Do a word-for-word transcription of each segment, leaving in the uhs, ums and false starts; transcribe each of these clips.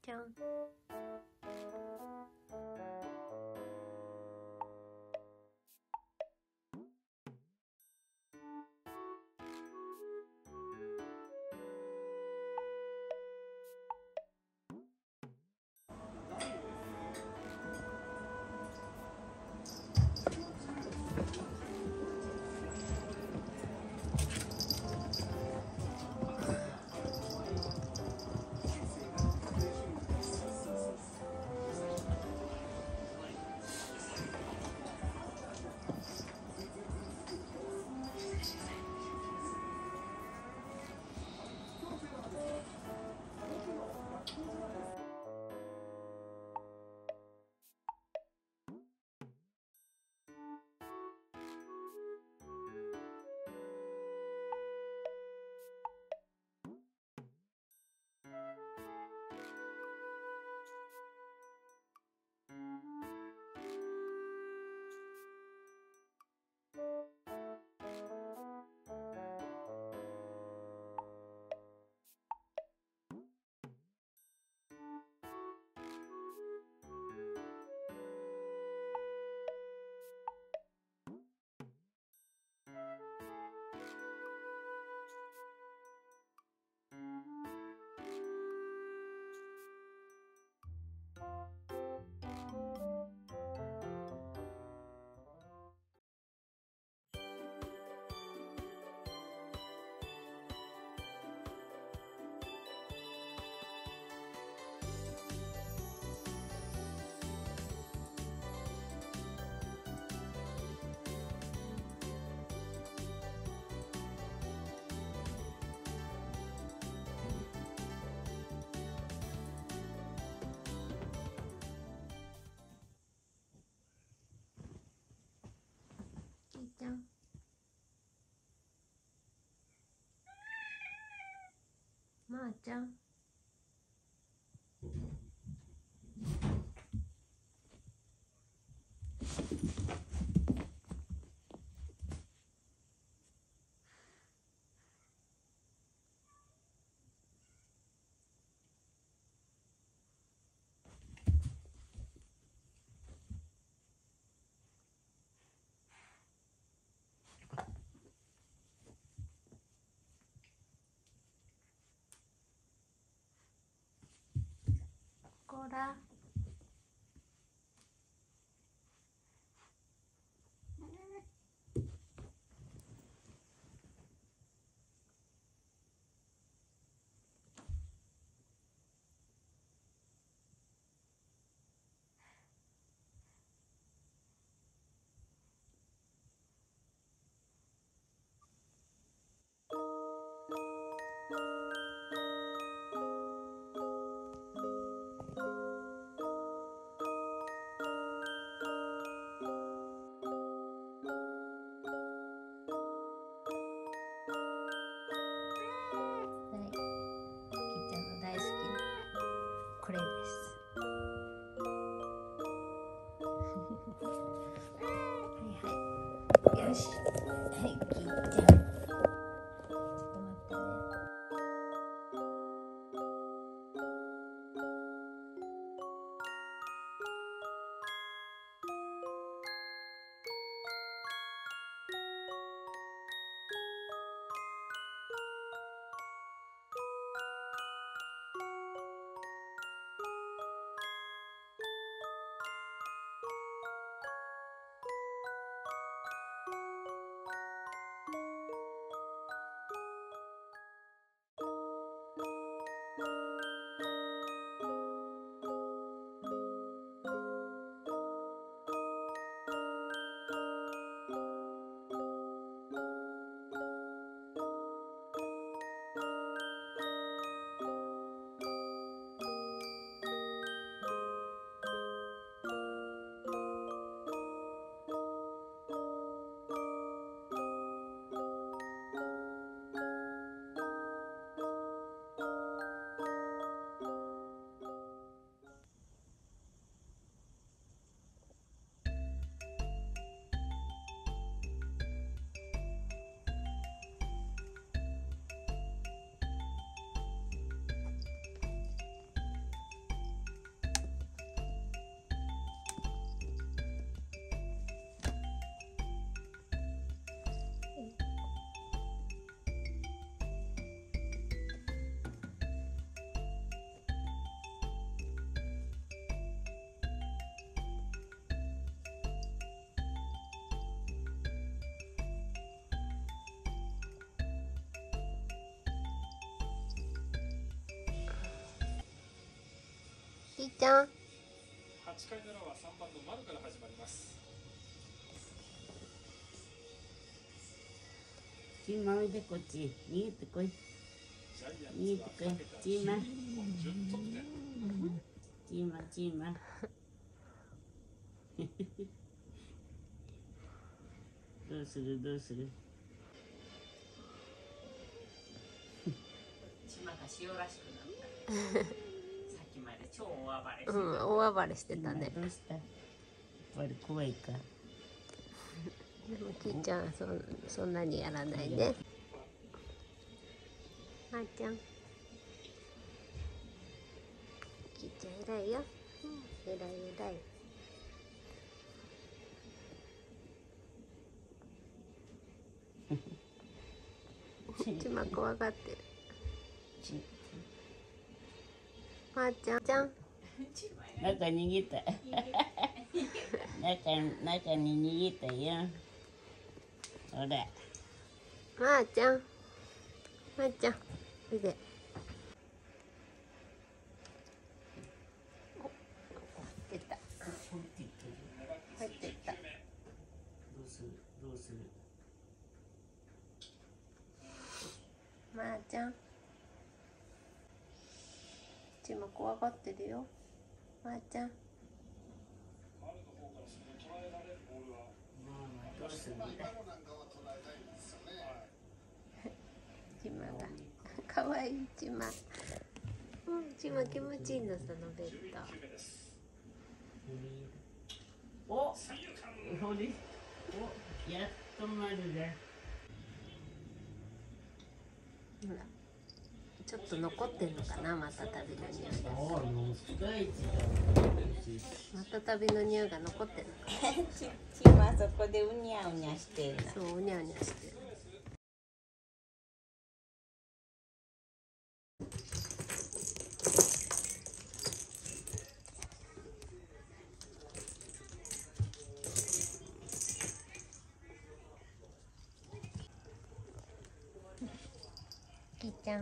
ちゃん。きいちゃん。まーちゃん。こら。 ーちゃん。 はちかいの裏はさんばんの丸から始まります。 チーマおいでこっち逃げてこい。逃げてこいチーマ。チーマチーマ。どうするどうする。チマが塩らしくなった。さっきまで超大暴れしてた。 うん、大暴れしてたね。 どうした。やっぱり怖いか。 でもキーちゃんはそそんなにやらないね。まーちゃん。キーちゃん偉いよ。偉い偉い。ちま怖がってる。まーちゃんちゃん。 中逃げた。中中に逃げたよ。ほら。 まーちゃん。まーちゃん。おいで。お、出た。入ってった。 どうするどうする。 まーちゃん。ちま怖がってるよ。まーちゃん。 どうする。 ちまがかわいいちま。うん、ちま気持ちいいのそのベッド。 お、ほれ。お、やっと丸だ。 ほら。ちょっと残ってんのかな、また旅の匂いが。また旅の匂いが残ってるのかな。 ちちまそこでうにゃうにゃしてるな。 そう、うにゃうにゃしてる。きーちゃん。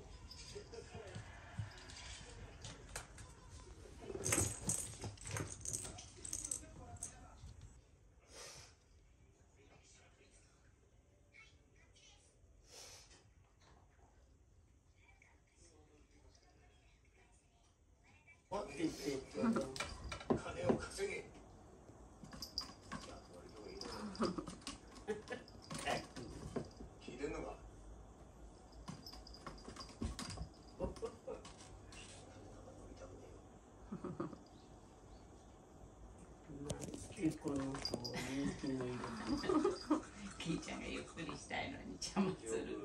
金を稼げ。聞いてんのか。 結構の人気のいる。キーちゃんがゆっくりしたいのに邪魔する。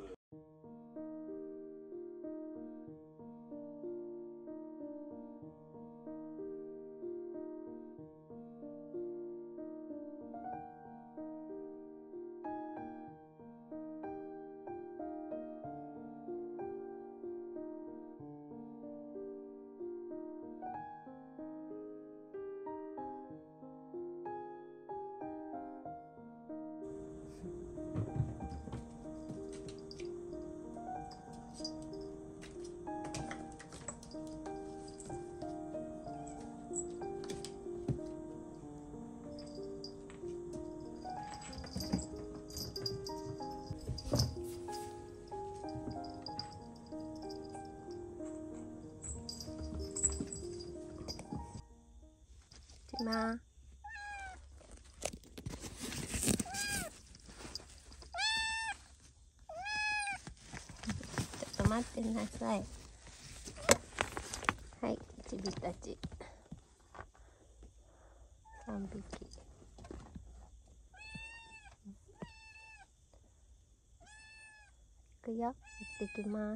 ちま。ちょっと待ってなさい。はい、ちびたち。三匹。行くよ。行ってきます。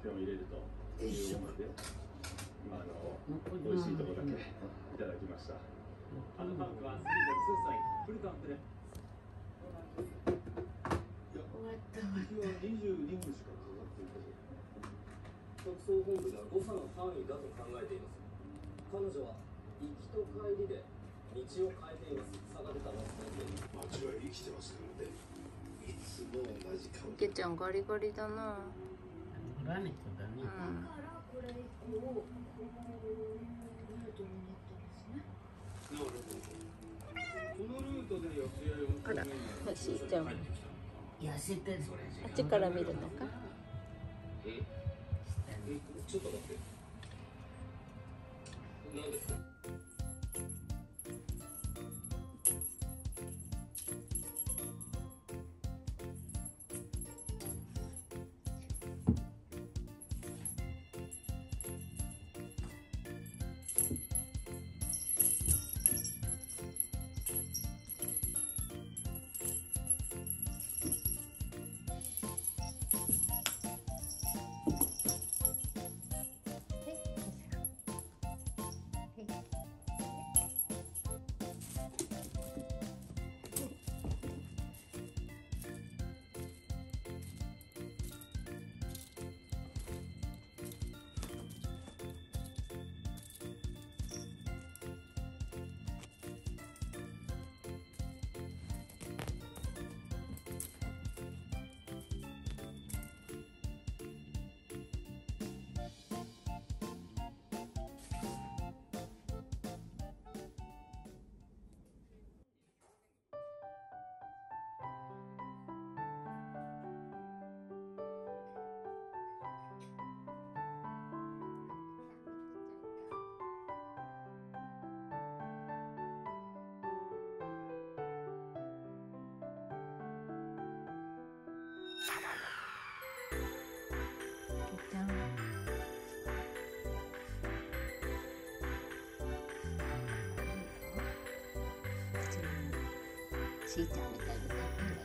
手を入れるということで、今あの美味しいところだけいただきました。あのカウントはスリーボールツーストライク、フルカウントで。いや、にじゅうにふんしかかかっていない。特捜本部が誤差の範囲だと考えています。彼女は行きと帰りで道を変えています。差が出たのは街は生きてますからね。いつも同じ顔。 けちゃんガリガリだな。 グラネットだね。 うん。 だからこれ以降このルートになったんですね。 なるほど。このルートで四谷四丁目にしーちゃん。 痩せてる。 あっちから見るのか。 え、ちょっと待って。なんですか。 しーちゃんみたいになってる。